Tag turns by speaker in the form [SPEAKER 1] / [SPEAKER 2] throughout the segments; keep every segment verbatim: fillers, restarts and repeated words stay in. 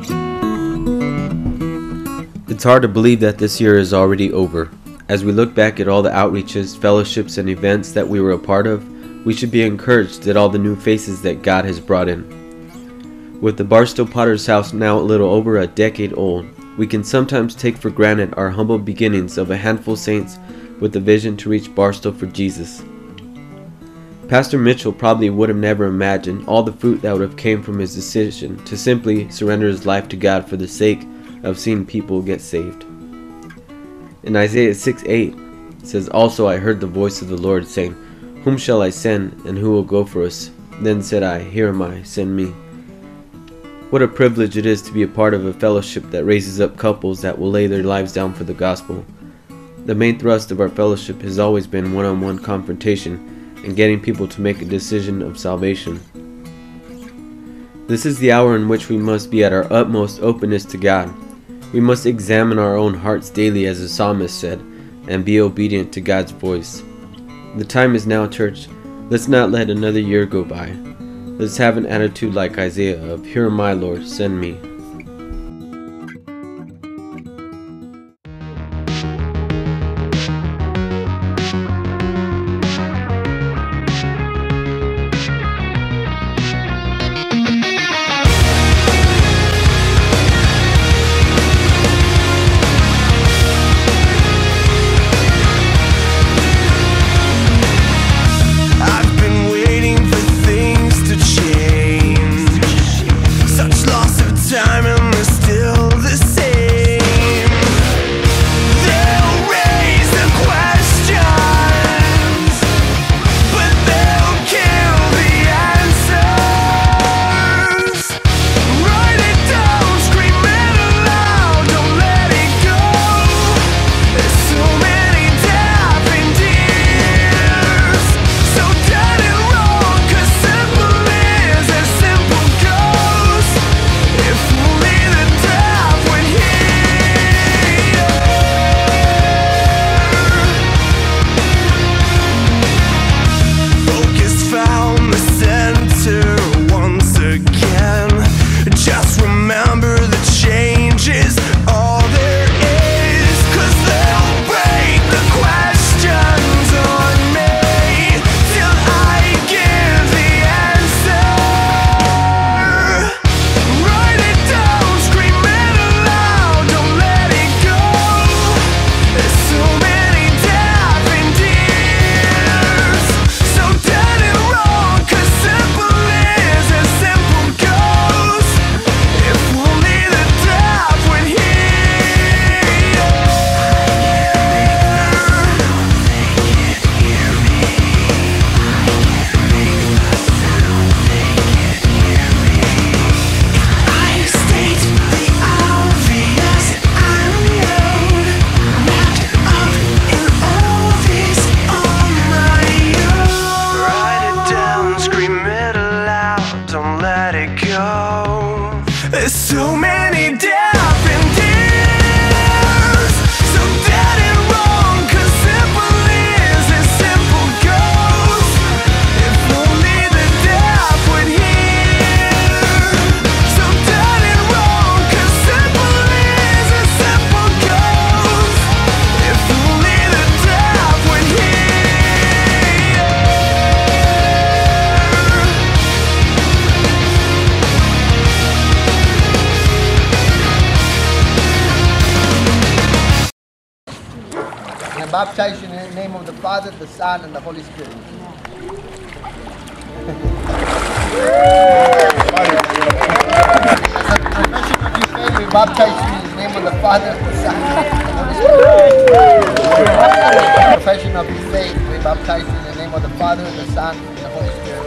[SPEAKER 1] It's hard to believe that this year is already over. As we look back at all the outreaches, fellowships, and events that we were a part of, we should be encouraged at all the new faces that God has brought in. With the Barstow Potter's House now a little over a decade old, we can sometimes take for granted our humble beginnings of a handful of saints with a vision to reach Barstow for Jesus. Pastor Mitchell probably would have never imagined all the fruit that would have came from his decision to simply surrender his life to God for the sake of seeing people get saved. In Isaiah six eight, it says, "Also I heard the voice of the Lord saying, Whom shall I send, and who will go for us? Then said I, Here am I, send me." What a privilege it is to be a part of a fellowship that raises up couples that will lay their lives down for the gospel. The main thrust of our fellowship has always been one-on-one confrontation and getting people to make a decision of salvation. This is the hour in which we must be at our utmost openness to God. We must examine our own hearts daily, as the psalmist said, and be obedient to God's voice. The time is now, church. Let's not let another year go by. Let's have an attitude like Isaiah of, "Here am I, Lord, send me."
[SPEAKER 2] There's so many different deals, so dead and wrong, 'cause simple is as simple goes. If only the deaf would hear. So dead and wrong, 'cause simple is as simple goes. If only the deaf would hear.
[SPEAKER 3] And baptize you in the name of the Father, the Son, and the Holy Spirit. Confession of your faith, we baptize you in the name of the Father, the Son, and the Holy Spirit. Confession of your faith, we baptize you in the name of the Father, the Son, and the Holy Spirit.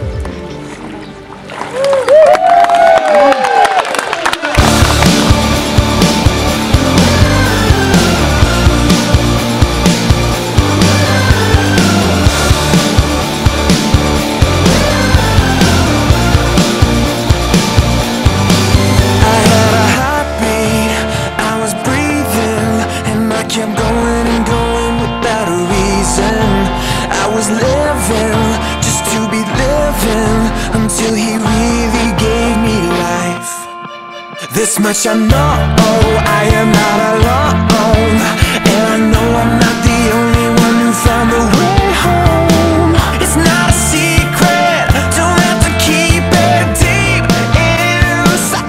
[SPEAKER 2] Kept going and going without a reason. I was living just to be living until he really gave me life. This much I know, I am not alone, and I know I'm not the only one who found the way home. It's not a secret, don't have to keep it deep inside.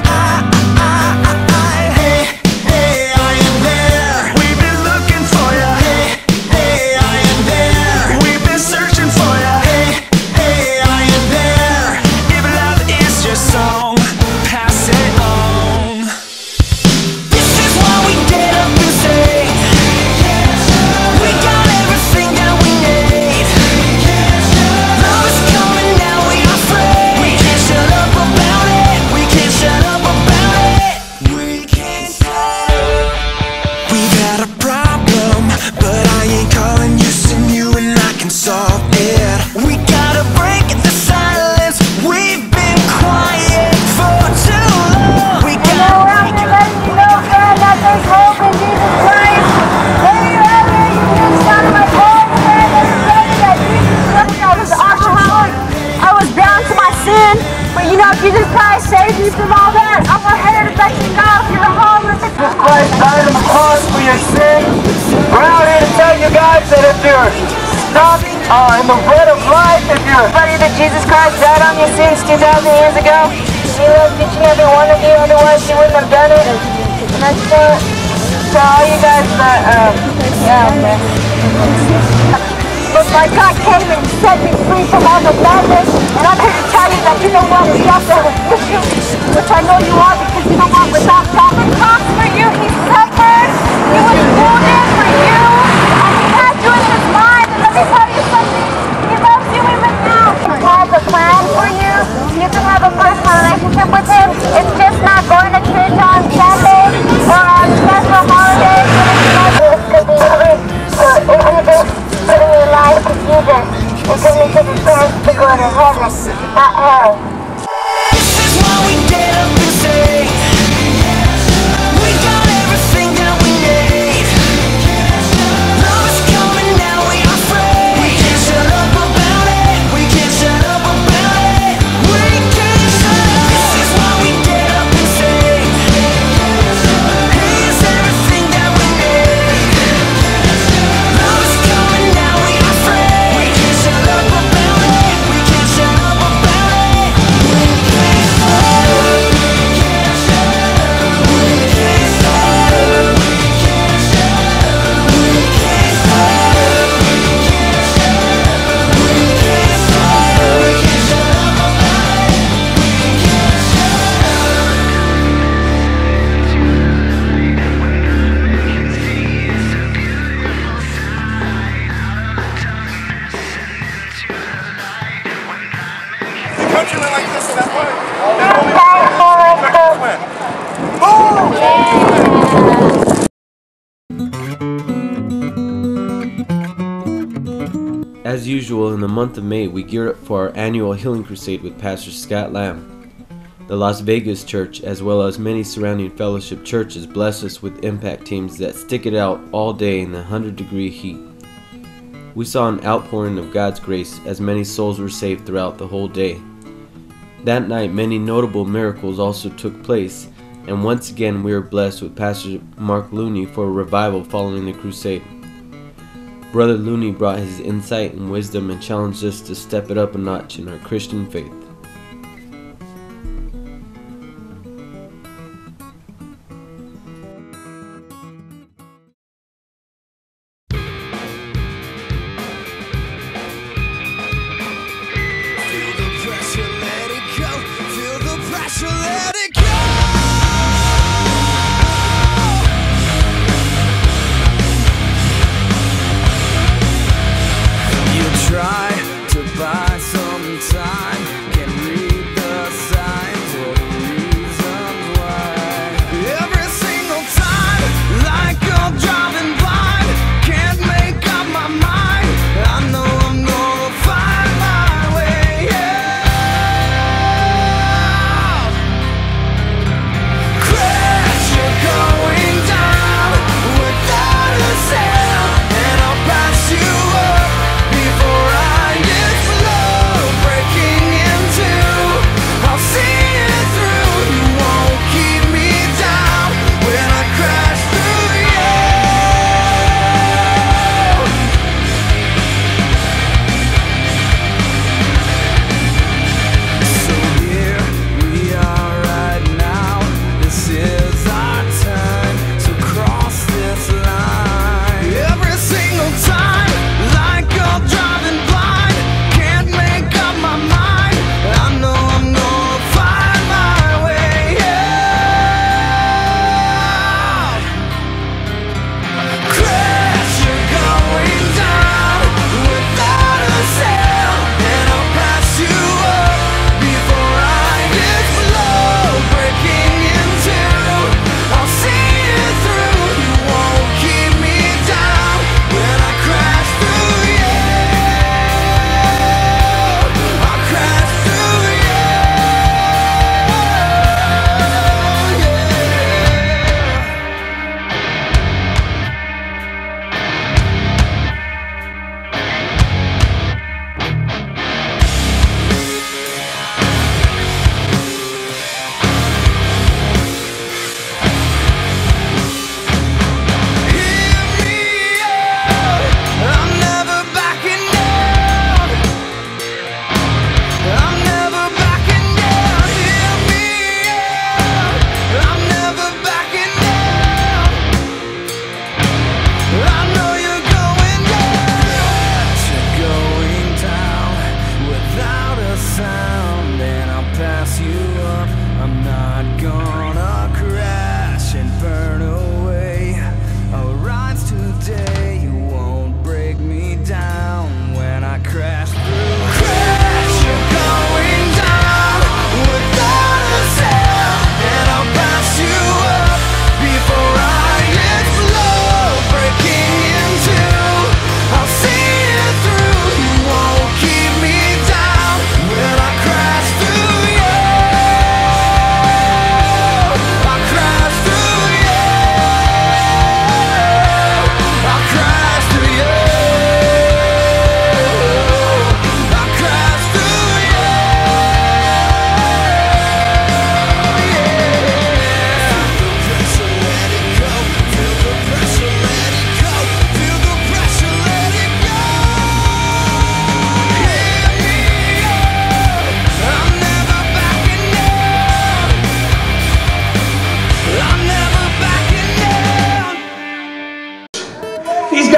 [SPEAKER 2] Hey, hey, I am there. We've been looking for you. Hey, hey, I am there. We've been searching for you. Hey, hey, I am there. If love is your song, pass it on.
[SPEAKER 4] Jesus Christ saved you from all that. I'm here to let you know if you're homeless.
[SPEAKER 5] Jesus Christ died on the cross for your sin. We're out here to tell you guys that if you're stuck uh, in the bread of life, if you're ready that Jesus Christ died on your sins two thousand years ago, He loves each and every one of you, otherwise He wouldn't have done it. And that's uh, to all you guys that, um, yeah, man.
[SPEAKER 4] But my God came and set me free from all the madness, and I'm here to tell you that you know what, we have to with you, which I know you are, because you know what, without God, He crossed for you, He suffered, He was wounded for you, and He had you in His mind. And let me tell you something, He loves you even now. He has a plan for you. You can have a personal relationship with Him. It's just not going to church on Sunday or on special holidays. This could be free. So if you just putting your life to Jesus, it's going to give you a chance to go to heaven, not hell.
[SPEAKER 2] This is why we get up and say, we got everything that we need. Love is coming now, we are free. We can't shut up about it. We can't shut up about it. We can't shut up. This is why we get up and say, here's everything that we need. Love is coming now, we are free. We can't shut up about it. We can't shut up about it. We can't shut up.
[SPEAKER 6] Countrymen like this and that way.
[SPEAKER 1] As usual, in the month of May, we gear up for our annual Healing Crusade with Pastor Scott Lamb. The Las Vegas church, as well as many surrounding fellowship churches, bless us with impact teams that stick it out all day in the one hundred degree heat. We saw an outpouring of God's grace as many souls were saved throughout the whole day. That night, many notable miracles also took place, and once again we were blessed with Pastor Mark Looney for a revival following the crusade. Brother Looney brought his insight and wisdom and challenged us to step it up a notch in our Christian faith.
[SPEAKER 2] Feel the pressure, let it go. Feel the pressure, let it go. You try to buy some time.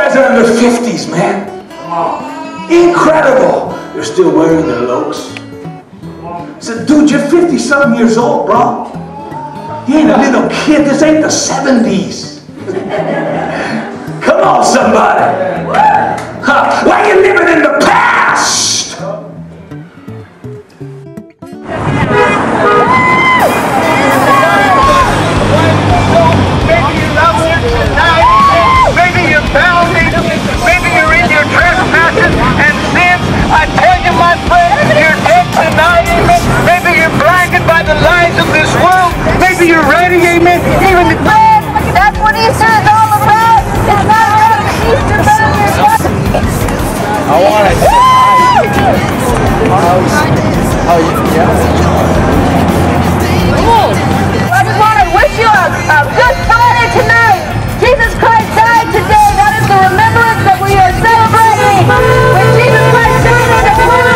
[SPEAKER 7] guys are in their fifties, man. Incredible. They're still wearing their lokes. I said, dude, you're fifty-something years old, bro. You ain't a little kid. This ain't the seventies. Come on, somebody. Huh. Why you living in the past?
[SPEAKER 5] Maybe you love me tonight. Maybe you're bound. Maybe you're in your trespasses and sins. I tell you, my friend, you're dead tonight. Amen. Maybe you're blinded by the lies of this world. Maybe you're ready. Amen. Even the
[SPEAKER 4] that's what Easter is all about. It's not about Easter, but
[SPEAKER 3] I want it. Oh, yeah.
[SPEAKER 4] I just want to wish you a, a good Friday tonight. Jesus Christ died today. That is the remembrance that we are celebrating. When Jesus Christ died on the cross,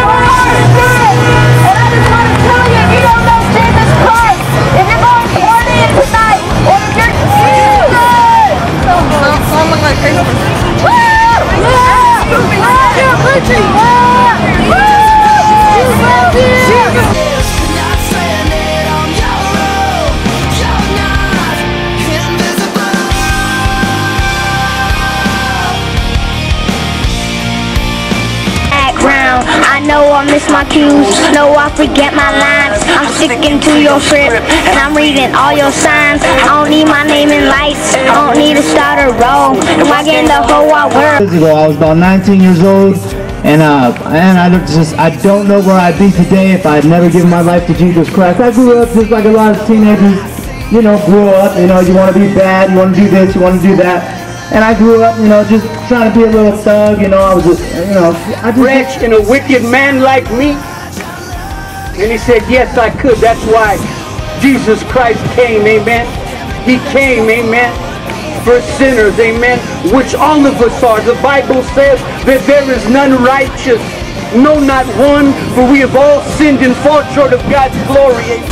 [SPEAKER 4] and I just want to tell you, if you don't know Jesus Christ, if you're going partying tonight, or if you're Jesus, don't look like Facebook. Woo! Yeah! Yeah! Country! Yeah! Woo! Jesus!
[SPEAKER 8] I know I miss my cues, know I forget my lines. I'm sticking to your script, and I'm reading all your signs. I don't need my name in lights, I don't need to start a roll. Am I getting the whole wide world?
[SPEAKER 9] Years ago, I was about nineteen years old, and uh, and I just I don't know where I'd be today if I'd never given my life to Jesus Christ. I grew up just like a lot of teenagers, you know, grew up. You know, you want to be bad, you want to do this, you want to do that. And I grew up, you know, just trying to be a little thug, you know, I was just, you know, I just...
[SPEAKER 5] wretch and a wicked man like me? And he said, yes, I could. That's why Jesus Christ came, amen. He came, amen, for sinners, amen, which all of us are. The Bible says that there is none righteous, no, not one, for we have all sinned and fall short of God's glory.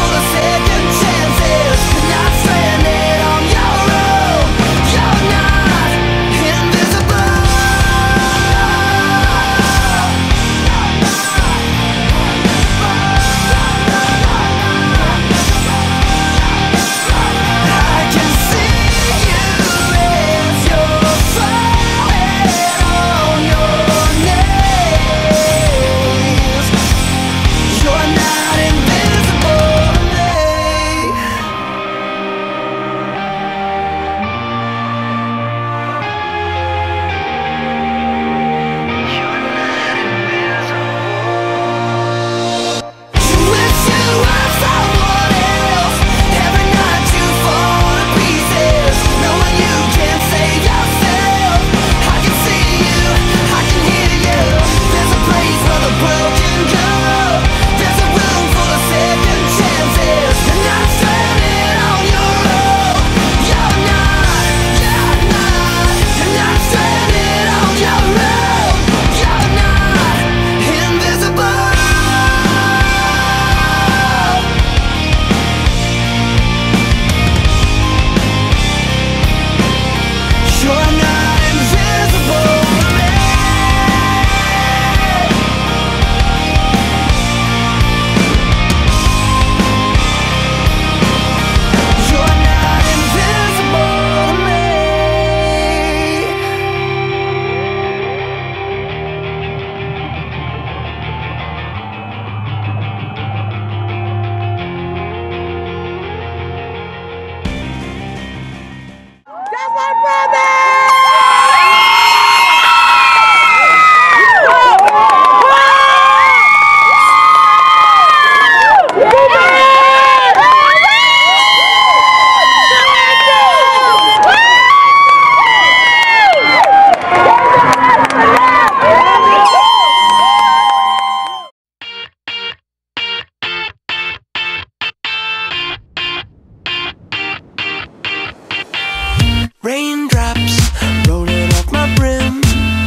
[SPEAKER 2] Raindrops rolling off my brim.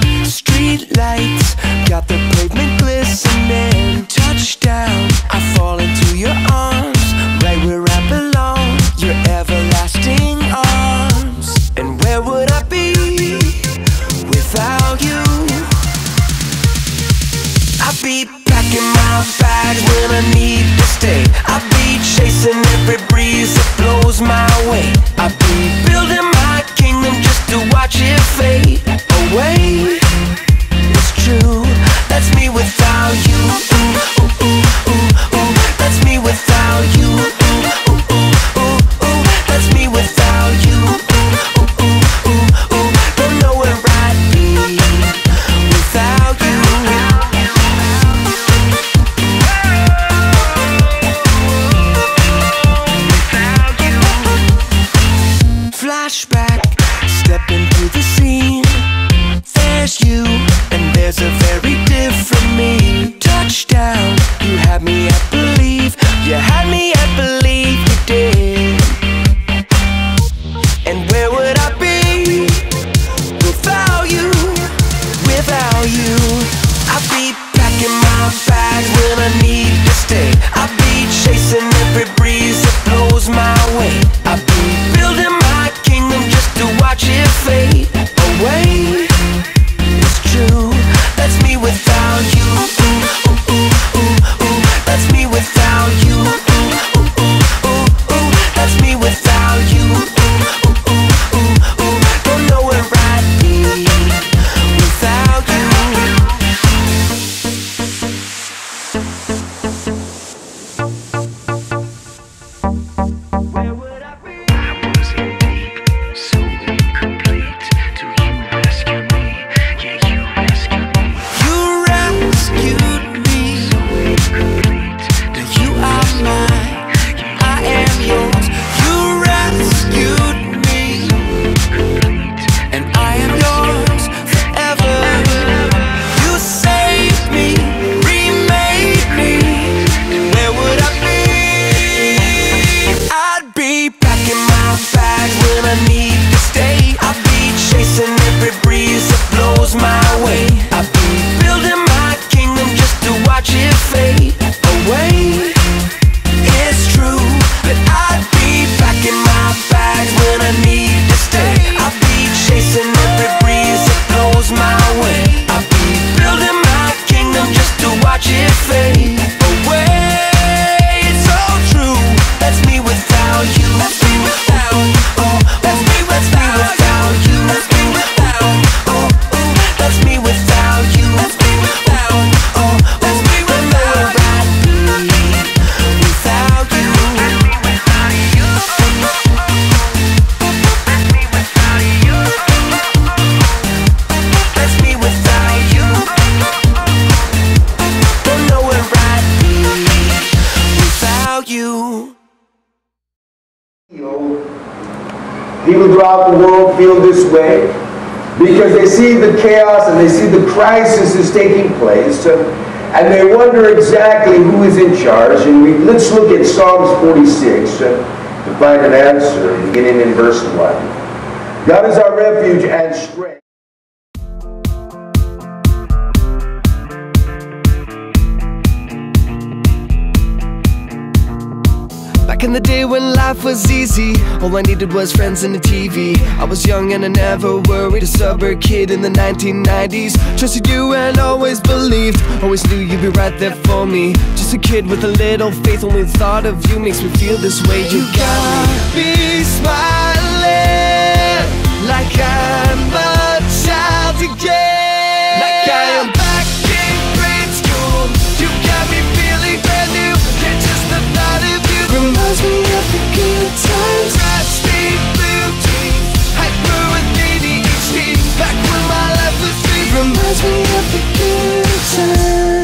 [SPEAKER 2] Street lights got the pavement glistening. Touchdown, I fall into your arms, right where I belong, your everlasting arms. And where would I be to the scene. There's you, and there's a very different me. Touchdown, you had me at believe. You had me at believe you did. And where would I be without you, without you? I'd be packing my bags when I need to stay. I'd be chasing every breeze that blows my way. I'd be building my kingdom just to watch it fade away. It's true, that's me without you. Ooh, ooh, ooh, ooh, ooh. That's me without you. Ooh, ooh, ooh, ooh, ooh. That's me without you. Ooh, ooh, ooh, ooh, ooh. Don't know where I'd be without you. Where would I be?
[SPEAKER 10] I was in deep, so incomplete. Do you rescue me? Yeah, you rescue me.
[SPEAKER 2] You rescued me.
[SPEAKER 10] So incomplete. Do
[SPEAKER 2] You are mine, I am yours. You rescued me,
[SPEAKER 10] complete?
[SPEAKER 2] and I am yours forever. You saved me, remade me. Where would I be? I'd be packing my bags when I need to stay. I'd be chasing every breeze that blows my way. I'd be building my kingdom just to watch it fade away. It's true that I'd be packing my bags when I need to stay. I'd be chasing every breeze that blows my way. I'd be building my kingdom just to watch it fade away. It's so true. That's me without you. That's me without you. Oh, that's me without you. That's me without you. Oh, oh, that's me without you. That's me without you. Oh, that's me without you. Without you. That's me without you. Don't know where I'd be without you.
[SPEAKER 11] People throughout the world feel this way because they see the chaos and they see the crisis is taking place, uh, and they wonder exactly who is in charge. And we, let's look at Psalms forty-six uh, to find an answer, beginning in verse one. God is our refuge and strength.
[SPEAKER 2] Back in the day when life was easy, all I needed was friends and a T V. I was young and I never worried, a suburb kid in the nineteen nineties. Trusted you and always believed, always knew you'd be right there for me. Just a kid with a little faith, only the thought of you makes me feel this way. You got me smiling like I'm a child again. Like I am back in grade school. You got me feeling brand new. Yeah, just the thought of you reminds me of the good times. Rusty blue jeans, hyper with A D H D. Back when my life was free, reminds me of the good times.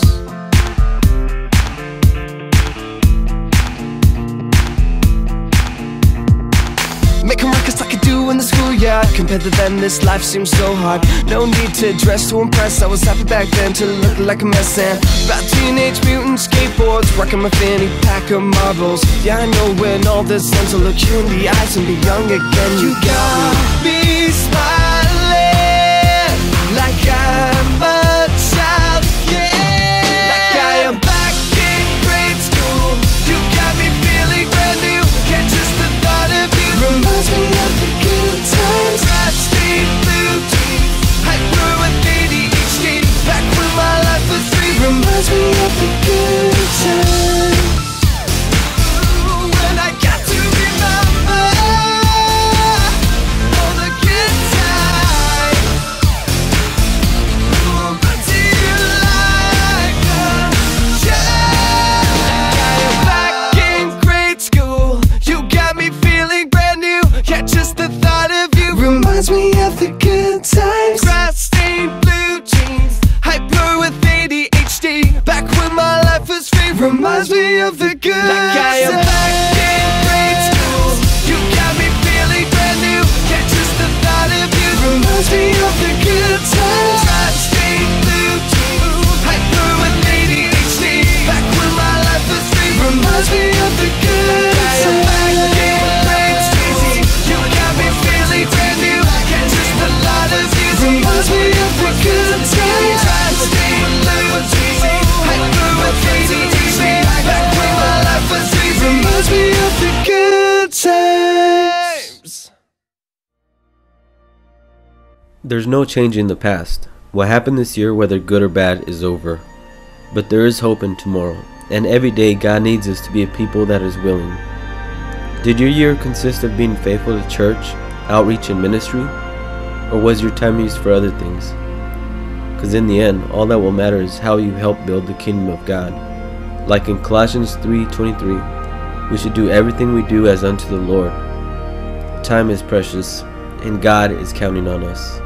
[SPEAKER 2] Making records like I do in the schoolyard. Compared to then, this life seems so hard. No need to dress to impress. I was happy back then to look like a mess. And about teenage mutant skateboards, rocking my fanny pack of marbles. Yeah, I know when all this ends, I'll look you in the eyes and be young again. You got me smiling like I'm a child again. Like I am back in grade school. You got me feeling brand new. Can't just the thought of you reminds me of the good times. Rusty blue jeans, hyper with A D H D. Back when my life was free, reminds me of the good times. When I got to remember all the
[SPEAKER 1] There's no changing the past. What happened this year, whether good or bad, is over. But there is hope in tomorrow, and every day God needs us to be a people that is willing. Did your year consist of being faithful to church, outreach, and ministry? Or was your time used for other things? Because in the end, all that will matter is how you help build the kingdom of God. Like in Colossians three twenty-three, we should do everything we do as unto the Lord. Time is precious, and God is counting on us.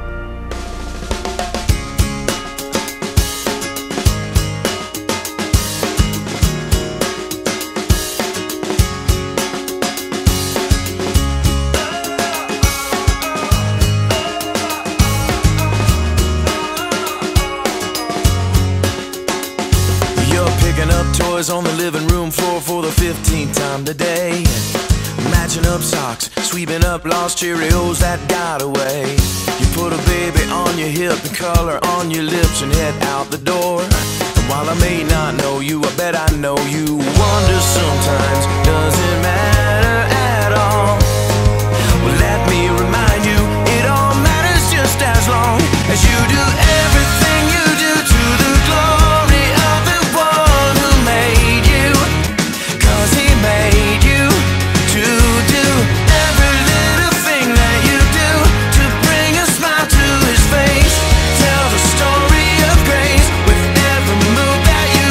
[SPEAKER 2] On the living room floor for the fifteenth time today, matching up socks, sweeping up lost Cheerios that got away. You put a baby on your hip and color on your lips and head out the door. And while I may not know you, I bet I know you wonder sometimes, does it matter at all? Well, let me remind you, it all matters just as long as you do everything you do to the glory of the one who made you. Cause he made you to do every little thing that you do to bring a smile to his face. Tell the story of grace with every move that you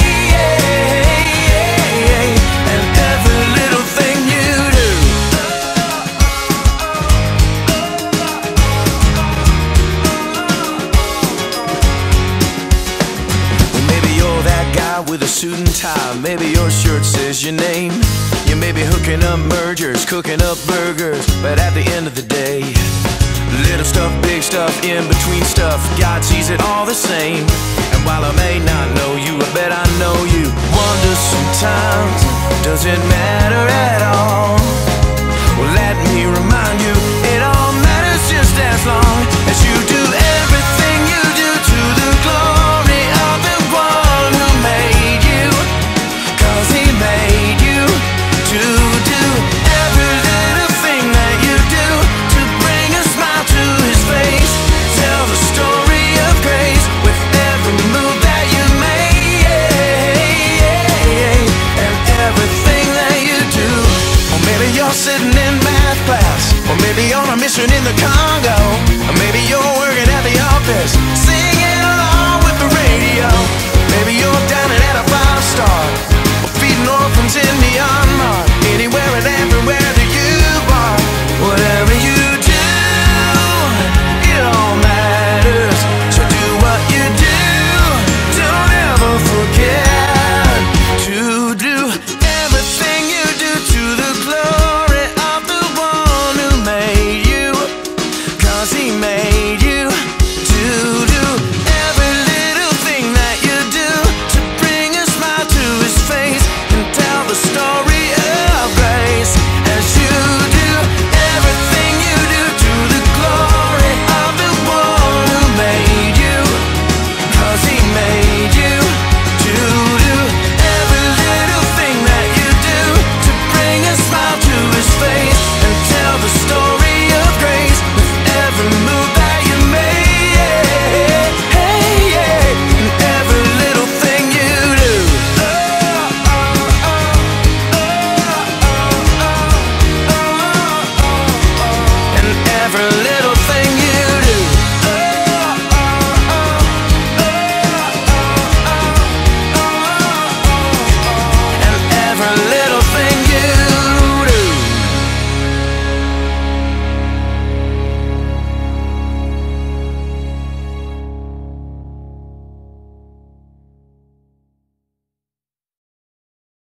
[SPEAKER 2] make, and every little thing you do. Well, maybe you're that guy with a suit and tie. Maybe your shirt says your name. You may be hooking up mergers, cooking up burgers, but at the end of the day, little stuff, big stuff, in between stuff, God sees it all the same. And while I may not know you, I bet I know you wonder sometimes, does it matter at all? Well, let me remind you, it all matters just as long as you do everything you do to the glory of the one who made you. Cause he made you to do every little thing that you do to bring a smile to his face. Tell the story of grace with every move that you make, and everything that you do. Or maybe you're sitting in math class, or maybe you're on a mission in the Congo, or maybe you're working at the office, sing